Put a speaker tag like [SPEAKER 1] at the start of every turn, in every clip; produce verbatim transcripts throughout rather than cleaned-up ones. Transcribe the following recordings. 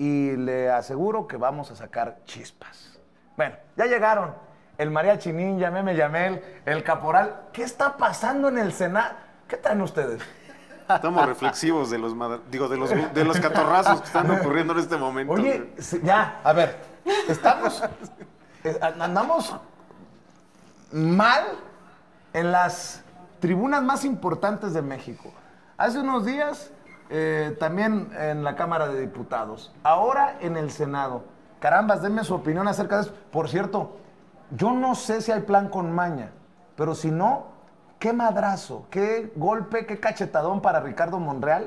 [SPEAKER 1] y le aseguro que vamos a sacar chispas. Bueno, ya llegaron el mariachi ninja, Meme Yamel, el caporal. ¿Qué está pasando en el Senado? ¿Qué traen ustedes?
[SPEAKER 2] Estamos reflexivos de los, digo, de los, de los catorrazos que están ocurriendo en este momento.
[SPEAKER 1] Oye, ya, a ver, estamos, andamos mal en las tribunas más importantes de México. Hace unos días, eh, también en la Cámara de Diputados. Ahora en el Senado. Carambas, denme su opinión acerca de eso. Por cierto, yo no sé si hay plan con maña, pero si no, qué madrazo, qué golpe, qué cachetadón para Ricardo Monreal,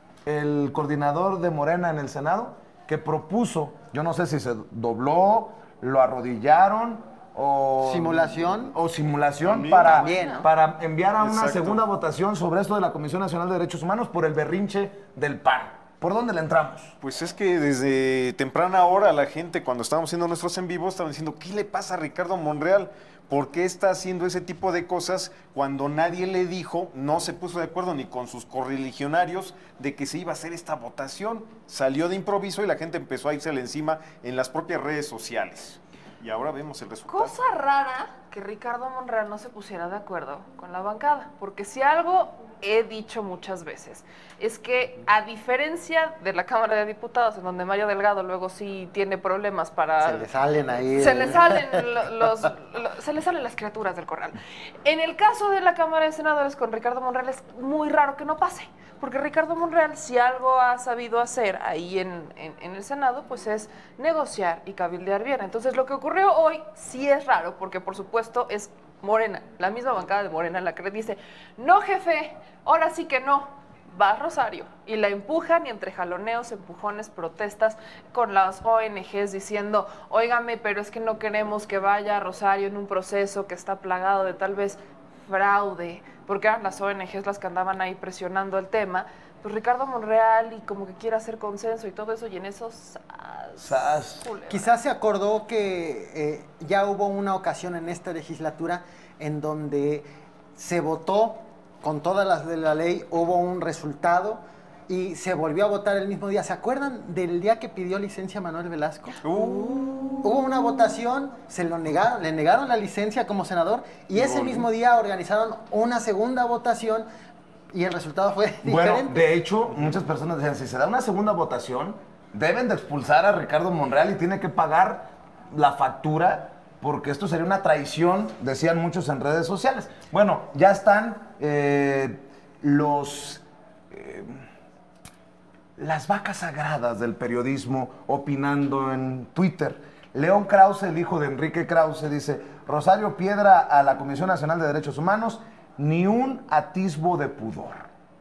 [SPEAKER 1] el coordinador de Morena en el Senado, que propuso, yo no sé si se dobló, lo arrodillaron o...
[SPEAKER 3] ¿Simulación?
[SPEAKER 1] O simulación
[SPEAKER 2] También,
[SPEAKER 1] para,
[SPEAKER 3] también, ¿no?
[SPEAKER 1] para enviar a una
[SPEAKER 2] Exacto.
[SPEAKER 1] segunda votación sobre esto de la Comisión Nacional de Derechos Humanos por el berrinche del P A N. ¿Por dónde le entramos?
[SPEAKER 2] Pues es que desde temprana hora la gente, cuando estábamos haciendo nuestros en vivo, estaban diciendo, ¿qué le pasa a Ricardo Monreal? ¿Por qué está haciendo ese tipo de cosas cuando nadie le dijo, no se puso de acuerdo ni con sus correligionarios de que se iba a hacer esta votación? Salió de improviso y la gente empezó a irsele encima en las propias redes sociales. Y ahora vemos el resultado.
[SPEAKER 4] Cosa rara que Ricardo Monreal no se pusiera de acuerdo con la bancada, porque si algo he dicho muchas veces es que, a diferencia de la Cámara de Diputados, en donde Mario Delgado luego sí tiene problemas para...
[SPEAKER 3] Se le salen ahí.
[SPEAKER 4] Se le salen los, los- se le salen las criaturas del corral. En el caso de la Cámara de Senadores con Ricardo Monreal es muy raro que no pase, porque Ricardo Monreal, si algo ha sabido hacer ahí en, en, en el Senado, pues es negociar y cabildear bien. Entonces lo que ocurrió hoy sí es raro, porque por supuesto es Morena, la misma bancada de Morena, la que le dice, no jefe, ahora sí que no, va Rosario, y la empujan, y entre jaloneos, empujones, protestas con las O N Ges diciendo, óigame, pero es que no queremos que vaya Rosario en un proceso que está plagado de tal vez fraude, porque eran las O N Ges las que andaban ahí presionando el tema. Pues Ricardo Monreal y como que quiere hacer consenso y todo eso, y en esos...
[SPEAKER 1] Sas.
[SPEAKER 3] Quizás se acordó que eh, ya hubo una ocasión en esta legislatura en donde se votó con todas las de la ley, hubo un resultado y se volvió a votar el mismo día. ¿Se acuerdan del día que pidió licencia Manuel Velasco?
[SPEAKER 2] Uh,
[SPEAKER 3] Hubo una votación, se lo negaron, le negaron la licencia como senador y ese mismo día organizaron una segunda votación y el resultado fue
[SPEAKER 1] Bueno,
[SPEAKER 3] diferente.
[SPEAKER 1] de hecho, muchas personas decían, si se da una segunda votación, deben de expulsar a Ricardo Monreal y tiene que pagar la factura porque esto sería una traición, decían muchos en redes sociales. Bueno, ya están eh, los... eh, las vacas sagradas del periodismo opinando en Twitter. León Krause, el hijo de Enrique Krause, dice, Rosario Piedra a la Comisión Nacional de Derechos Humanos, ni un atisbo de pudor.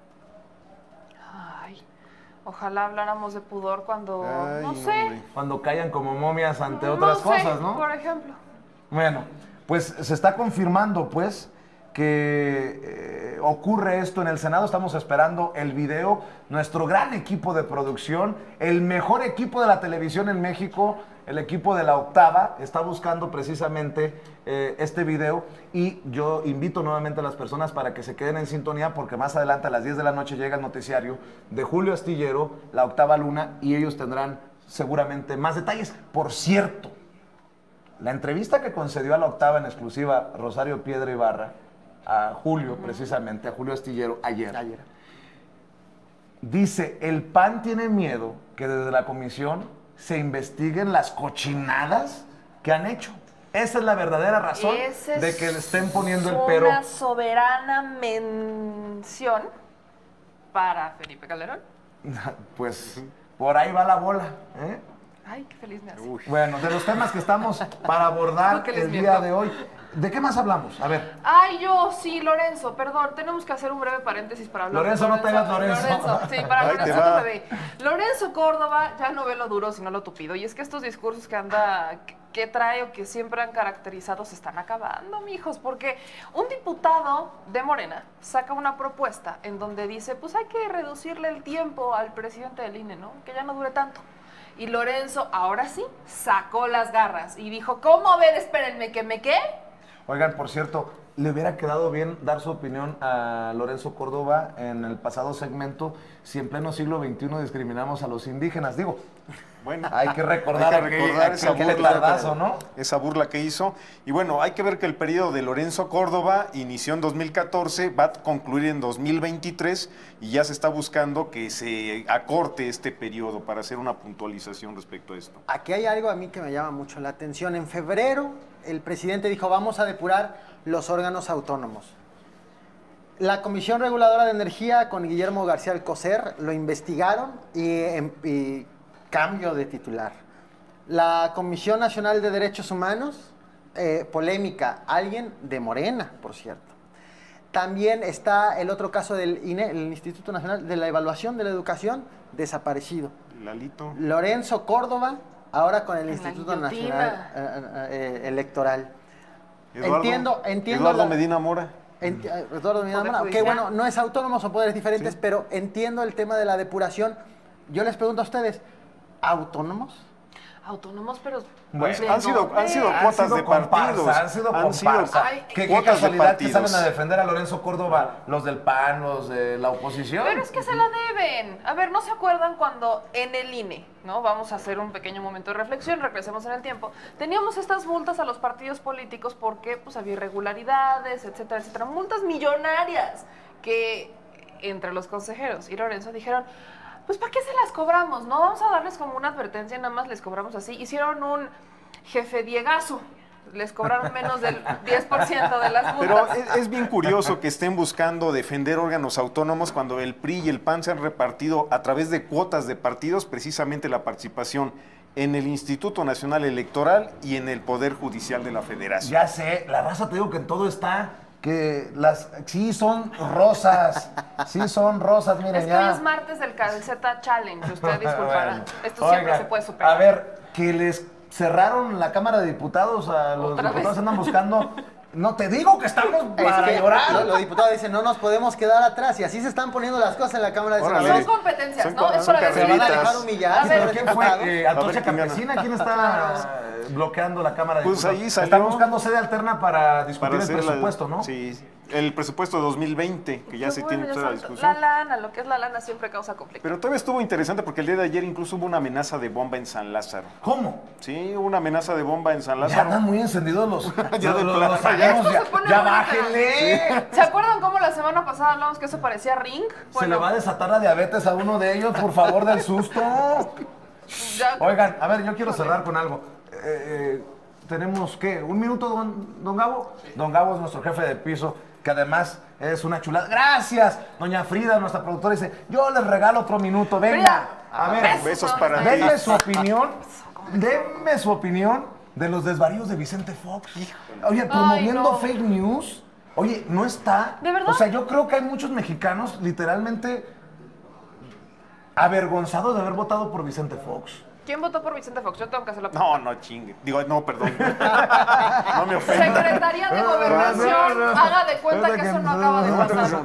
[SPEAKER 4] Ay, ojalá habláramos de pudor cuando,
[SPEAKER 2] Ay,
[SPEAKER 4] no sé,
[SPEAKER 2] hombre.
[SPEAKER 1] Cuando callan como momias ante
[SPEAKER 4] no
[SPEAKER 1] otras
[SPEAKER 4] sé,
[SPEAKER 1] cosas, ¿no?
[SPEAKER 4] por ejemplo.
[SPEAKER 1] Bueno, pues se está confirmando, pues, que eh, ocurre esto en el Senado. Estamos esperando el video. Nuestro gran equipo de producción, el mejor equipo de la televisión en México, el equipo de La Octava, está buscando precisamente eh, este video. Y yo invito nuevamente a las personas para que se queden en sintonía, porque más adelante a las diez de la noche llega el noticiario de Julio Astillero, La Octava Luna, y ellos tendrán seguramente más detalles. Por cierto, la entrevista que concedió a La Octava en exclusiva Rosario Piedra Ibarra, a Julio, precisamente, a Julio Astillero, ayer,
[SPEAKER 3] Ayer.
[SPEAKER 1] dice, el P A N tiene miedo que desde la comisión se investiguen las cochinadas que han hecho. Esa es la verdadera razón
[SPEAKER 4] Esa
[SPEAKER 1] de
[SPEAKER 4] es
[SPEAKER 1] que le estén poniendo el pero.
[SPEAKER 4] una soberana mención para Felipe Calderón.
[SPEAKER 1] Pues por ahí va la bola, ¿eh?
[SPEAKER 4] Ay, qué feliz me hace.
[SPEAKER 2] Uy.
[SPEAKER 1] Bueno, de los temas que estamos para abordar
[SPEAKER 4] ¿Por qué les
[SPEAKER 1] el día
[SPEAKER 4] miento?
[SPEAKER 1] de hoy, ¿de qué más hablamos? A ver.
[SPEAKER 4] Ay, yo, sí, Lorenzo, perdón, tenemos que hacer un breve paréntesis para hablar
[SPEAKER 1] Lorenzo,
[SPEAKER 4] de
[SPEAKER 1] no te hagas Lorenzo.
[SPEAKER 4] sí, para
[SPEAKER 2] Ahí te
[SPEAKER 4] Lorenzo
[SPEAKER 2] va.
[SPEAKER 4] no bebé. Lorenzo Córdoba ya no ve lo duro, sino lo tupido. Y es que estos discursos que anda, que, que trae o que siempre han caracterizado se están acabando, mijos, porque un diputado de Morena saca una propuesta en donde dice, pues hay que reducirle el tiempo al presidente del I N E, ¿no? Que ya no dure tanto. Y Lorenzo, ahora sí, sacó las garras y dijo, ¿cómo? A ver, espérenme, ¿que me qué?
[SPEAKER 1] Oigan, por cierto, le hubiera quedado bien dar su opinión a Lorenzo Córdoba en el pasado segmento, si en pleno siglo veintiuno discriminamos a los indígenas. Digo,
[SPEAKER 2] Bueno,
[SPEAKER 1] Hay que recordar,
[SPEAKER 2] hay que recordar
[SPEAKER 1] aquel-
[SPEAKER 2] esa
[SPEAKER 1] aquel
[SPEAKER 2] burla,
[SPEAKER 1] petardazo, ¿no?
[SPEAKER 2] esa burla que hizo. Y bueno, hay que ver que el periodo de Lorenzo Córdoba inició en dos mil catorce, va a concluir en dos mil veintitrés y ya se está buscando que se acorte este periodo para hacer una puntualización respecto a esto.
[SPEAKER 3] Aquí hay algo a mí que me llama mucho la atención. En febrero, el presidente dijo, vamos a depurar los órganos autónomos. La Comisión Reguladora de Energía con Guillermo García Alcocer lo investigaron y, em, y cambio de titular. La Comisión Nacional de Derechos Humanos, eh, polémica, alguien de Morena, por cierto. También está el otro caso del I N E, el Instituto Nacional de la Evaluación de la Educación, desaparecido.
[SPEAKER 2] Lalito.
[SPEAKER 3] Lorenzo Córdoba, ahora con el
[SPEAKER 4] En la
[SPEAKER 3] Instituto
[SPEAKER 4] guillotina.
[SPEAKER 3] Nacional eh, eh, Electoral.
[SPEAKER 2] Eduardo,
[SPEAKER 3] entiendo, entiendo.
[SPEAKER 2] Eduardo
[SPEAKER 3] la-
[SPEAKER 2] Medina Mora.
[SPEAKER 3] enti- eh, Eduardo Medina
[SPEAKER 4] Poder
[SPEAKER 3] Mora, que
[SPEAKER 4] judicial.
[SPEAKER 3] bueno, no es autónomo, son poderes diferentes,
[SPEAKER 2] Sí.
[SPEAKER 3] pero entiendo el tema de la depuración. Yo les pregunto a ustedes, ¿autónomos?
[SPEAKER 4] Autónomos, pero...
[SPEAKER 1] Bueno,
[SPEAKER 4] ¿de
[SPEAKER 2] han sido-
[SPEAKER 4] dónde?
[SPEAKER 2] han sido
[SPEAKER 1] Han
[SPEAKER 2] cuotas
[SPEAKER 1] sido
[SPEAKER 2] de
[SPEAKER 1] comparsa,
[SPEAKER 2] partidos.
[SPEAKER 1] Han sido
[SPEAKER 2] Han sido-
[SPEAKER 1] comparsa.
[SPEAKER 4] Ay,
[SPEAKER 1] Qué, qué
[SPEAKER 2] cuotas de
[SPEAKER 1] casualidad que
[SPEAKER 2] partidos.
[SPEAKER 1] salen a defender a Lorenzo Córdoba los del P A N, los de la oposición.
[SPEAKER 4] Pero es que se la deben. A ver, ¿no se acuerdan cuando en el I N E, ¿no? Vamos a hacer un pequeño momento de reflexión, regresemos en el tiempo. Teníamos estas multas a los partidos políticos porque pues había irregularidades, etcétera, etcétera. Multas millonarias que entre los consejeros y Lorenzo dijeron, pues ¿para qué se las cobramos? No vamos a darles como una advertencia, nada más les cobramos así. Hicieron un jefe diegazo. Les cobraron menos del diez por ciento de las
[SPEAKER 2] Pero
[SPEAKER 4] multas.
[SPEAKER 2] es, es bien curioso que estén buscando defender órganos autónomos cuando el P R I y el P A N se han repartido a través de cuotas de partidos precisamente la participación en el Instituto Nacional Electoral y en el Poder Judicial de la Federación.
[SPEAKER 1] Ya sé, la raza te digo que en todo está, que las sí son rosas, sí son rosas, miren
[SPEAKER 4] Es que
[SPEAKER 1] ya.
[SPEAKER 4] hoy es martes del Calceta Challenge, usted disculpará.
[SPEAKER 1] Bueno,
[SPEAKER 4] Esto siempre
[SPEAKER 1] oigan,
[SPEAKER 4] se puede superar.
[SPEAKER 1] A ver, que les cerraron la Cámara de Diputados, a los
[SPEAKER 4] ¿Otra
[SPEAKER 1] diputados
[SPEAKER 4] vez?
[SPEAKER 1] andan buscando. No te digo que estamos
[SPEAKER 3] Es
[SPEAKER 1] para
[SPEAKER 3] que
[SPEAKER 1] llorar.
[SPEAKER 3] lo- Los diputados dicen, no nos podemos quedar atrás. Y así se están poniendo las cosas en la Cámara de
[SPEAKER 2] Órale.
[SPEAKER 3] Senadores.
[SPEAKER 4] Son competencias,
[SPEAKER 2] Son
[SPEAKER 4] ¿no?
[SPEAKER 2] co-
[SPEAKER 4] Es
[SPEAKER 2] son
[SPEAKER 4] hora de
[SPEAKER 3] Se van a
[SPEAKER 2] carreritas.
[SPEAKER 3] dejar humillar.
[SPEAKER 4] A ver,
[SPEAKER 1] ¿Pero quién fue?
[SPEAKER 3] diputados.
[SPEAKER 1] Eh,
[SPEAKER 2] A ver
[SPEAKER 1] ¿Antorcha
[SPEAKER 2] quién gana.
[SPEAKER 1] Campesina? ¿Quién está eh, bloqueando la Cámara de
[SPEAKER 2] Pues
[SPEAKER 1] Diputados?
[SPEAKER 2] ahí salió-
[SPEAKER 1] Están buscando sede alterna para discutir
[SPEAKER 2] Para
[SPEAKER 1] el
[SPEAKER 2] hacer la-
[SPEAKER 1] presupuesto, ¿no?
[SPEAKER 2] Sí, el presupuesto dos mil veinte, que ya
[SPEAKER 4] Qué
[SPEAKER 2] se
[SPEAKER 4] bueno,
[SPEAKER 2] tiene
[SPEAKER 4] ya
[SPEAKER 2] toda la
[SPEAKER 4] sabes,
[SPEAKER 2] discusión.
[SPEAKER 4] La lana, lo que es la lana siempre causa conflicto.
[SPEAKER 2] Pero todavía estuvo interesante porque el día de ayer incluso hubo una amenaza de bomba en San Lázaro.
[SPEAKER 1] ¿Cómo?
[SPEAKER 2] Sí, hubo una amenaza de bomba en San
[SPEAKER 1] Ya
[SPEAKER 2] Lázaro.
[SPEAKER 1] andan muy encendidos los.
[SPEAKER 2] Ya de
[SPEAKER 1] los-
[SPEAKER 2] plano,
[SPEAKER 1] los
[SPEAKER 2] ya.
[SPEAKER 1] ánimos,
[SPEAKER 4] Esto
[SPEAKER 1] ya,
[SPEAKER 4] se pone
[SPEAKER 1] ya
[SPEAKER 4] bonito.
[SPEAKER 1] bájenle.
[SPEAKER 4] ¿Se acuerdan cómo la semana pasada hablamos que eso parecía ring?
[SPEAKER 1] Se le va a desatar la diabetes a uno de ellos, por favor, del susto.
[SPEAKER 4] ya-
[SPEAKER 1] Oigan, a ver, yo quiero cerrar con algo. Eh, eh, tenemos, ¿qué? ¿Un minuto, don, don Gabo? Don Gabo es nuestro jefe de piso, que además es una chulada. Gracias, doña Frida, nuestra productora, dice, yo les regalo otro minuto, venga.
[SPEAKER 4] Frida,
[SPEAKER 1] A ver,
[SPEAKER 4] besos,
[SPEAKER 2] besos
[SPEAKER 4] ¿no?
[SPEAKER 2] para ti.
[SPEAKER 1] denme su opinión, denme su opinión de los desvaríos de Vicente Fox. Oye, promoviendo
[SPEAKER 4] no.
[SPEAKER 1] fake news. Oye, no está.
[SPEAKER 4] ¿De verdad?
[SPEAKER 1] O sea, yo creo que hay muchos mexicanos literalmente avergonzados de haber votado por Vicente Fox.
[SPEAKER 4] ¿Quién votó por Vicente Fox? Yo tengo que hacer la
[SPEAKER 2] No, no chingue. Digo, no, perdón. No me ofenda.
[SPEAKER 4] Secretaría de
[SPEAKER 1] No,
[SPEAKER 4] Gobernación,
[SPEAKER 1] no, no.
[SPEAKER 4] haga de cuenta
[SPEAKER 1] Es de
[SPEAKER 4] que
[SPEAKER 1] que-
[SPEAKER 4] eso no acaba de
[SPEAKER 1] no,
[SPEAKER 4] pasar.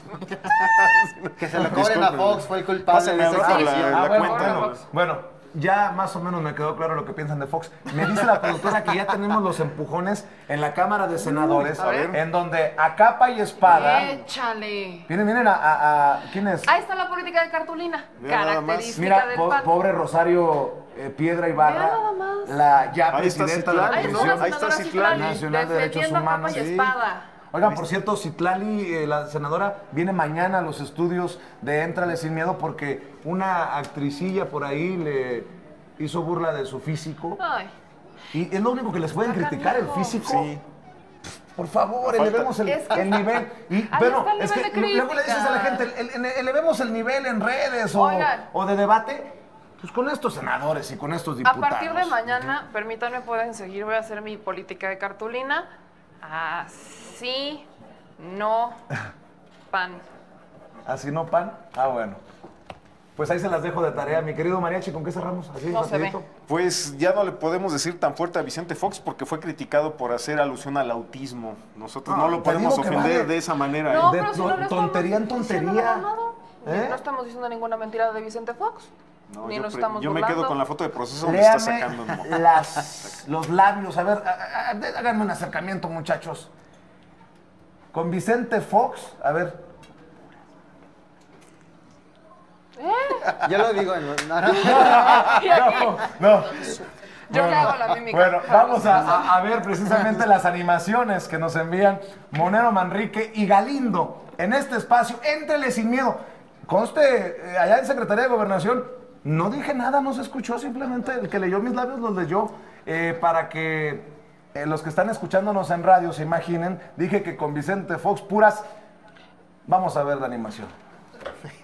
[SPEAKER 3] Que se lo cobren a
[SPEAKER 2] Discúlpenme.
[SPEAKER 3] Fox, fue el culpable
[SPEAKER 2] Pásame
[SPEAKER 3] de
[SPEAKER 2] al
[SPEAKER 3] esa
[SPEAKER 2] rato
[SPEAKER 3] exhibición.
[SPEAKER 2] la, la
[SPEAKER 1] Ah, bueno,
[SPEAKER 2] cuenta.
[SPEAKER 1] bueno, bueno, ya más o menos me quedó claro lo que piensan de Fox. Me dice la productora que ya tenemos los empujones en la Cámara de Senadores,
[SPEAKER 4] a ver.
[SPEAKER 1] en donde a capa y espada.
[SPEAKER 4] Échale.
[SPEAKER 1] Miren, miren a, a- a- ¿quién es?
[SPEAKER 4] Ahí está la política de cartulina.
[SPEAKER 2] Mira nada más.
[SPEAKER 4] Característica
[SPEAKER 1] Mira,
[SPEAKER 4] del
[SPEAKER 1] po-
[SPEAKER 4] PAN.
[SPEAKER 1] pobre Rosario eh, Piedra Ibarra,
[SPEAKER 4] Mira nada más.
[SPEAKER 1] la ya
[SPEAKER 2] Ahí está
[SPEAKER 1] presidenta de la
[SPEAKER 2] Citlali,
[SPEAKER 4] Ahí está
[SPEAKER 2] ¿no?
[SPEAKER 4] la
[SPEAKER 1] Comisión
[SPEAKER 2] Ahí está
[SPEAKER 4] senadora
[SPEAKER 2] Citlali.
[SPEAKER 4] Citlali,
[SPEAKER 1] Nacional de Derechos
[SPEAKER 4] defendiendo a capa
[SPEAKER 1] Humanos,
[SPEAKER 4] y
[SPEAKER 2] sí.
[SPEAKER 4] espada.
[SPEAKER 1] Oigan, por cierto, Citlali, eh, la senadora, viene mañana a los estudios de Éntrale Sin Miedo porque una actricilla por ahí le hizo burla de su físico.
[SPEAKER 4] Ay.
[SPEAKER 1] Y es lo único que les pueden
[SPEAKER 4] Acá,
[SPEAKER 1] criticar, el
[SPEAKER 4] mijo.
[SPEAKER 1] físico.
[SPEAKER 2] Sí.
[SPEAKER 1] Por favor,
[SPEAKER 2] Falta-
[SPEAKER 1] elevemos el,
[SPEAKER 4] Es que-
[SPEAKER 1] el nivel. Y,
[SPEAKER 4] Ahí
[SPEAKER 1] bueno,
[SPEAKER 4] está el
[SPEAKER 1] es que
[SPEAKER 4] nivel de
[SPEAKER 1] luego le dices a la gente,
[SPEAKER 4] crítica.
[SPEAKER 1] el- el- elevemos el nivel en redes o,
[SPEAKER 4] Oigan.
[SPEAKER 1] o de debate, pues con estos senadores y con estos
[SPEAKER 4] A
[SPEAKER 1] diputados.
[SPEAKER 4] partir de mañana, permítanme, pueden seguir, voy a hacer mi política de cartulina. Así, no, pan.
[SPEAKER 1] ¿Así no, pan? Ah, bueno. Pues ahí se las dejo de tarea. Mi querido Mariachi, ¿con qué cerramos? Así,
[SPEAKER 4] No se ve.
[SPEAKER 1] rapidito.
[SPEAKER 2] Pues ya no le podemos decir tan fuerte a Vicente Fox porque fue criticado por hacer alusión al autismo. Nosotros
[SPEAKER 1] No,
[SPEAKER 2] no, lo
[SPEAKER 1] te
[SPEAKER 2] podemos
[SPEAKER 1] digo que
[SPEAKER 2] ofender
[SPEAKER 1] vale.
[SPEAKER 2] de esa manera.
[SPEAKER 4] No,
[SPEAKER 2] ¿eh?
[SPEAKER 1] de
[SPEAKER 4] pero si
[SPEAKER 1] to-
[SPEAKER 4] no le estamos
[SPEAKER 1] tontería en
[SPEAKER 4] diciendo
[SPEAKER 1] tontería.
[SPEAKER 4] nada malo.
[SPEAKER 1] ¿Eh?
[SPEAKER 4] No estamos diciendo ninguna mentira de Vicente Fox.
[SPEAKER 2] No,
[SPEAKER 4] ni
[SPEAKER 2] yo
[SPEAKER 4] nos
[SPEAKER 2] pre-
[SPEAKER 4] estamos
[SPEAKER 2] yo me
[SPEAKER 4] burlando.
[SPEAKER 2] quedo con la foto de proceso donde está sacando.
[SPEAKER 1] Léame
[SPEAKER 2] ¿no?
[SPEAKER 1] las, los labios. A ver, a- a- a- háganme un acercamiento, muchachos. Con Vicente Fox, a ver.
[SPEAKER 3] Yo lo digo en... No, no.
[SPEAKER 4] Y aquí,
[SPEAKER 1] No, no.
[SPEAKER 4] yo le hago la mímica.
[SPEAKER 1] Bueno, vamos a, a- a ver precisamente las animaciones que nos envían Monero Manrique y Galindo en este espacio. Éntrele sin miedo. Conste, eh, allá en Secretaría de Gobernación, no dije nada, no se escuchó, simplemente el que leyó mis labios los leyó eh, para que eh, los que están escuchándonos en radio se imaginen. Dije que con Vicente Fox puras... Vamos a ver la animación.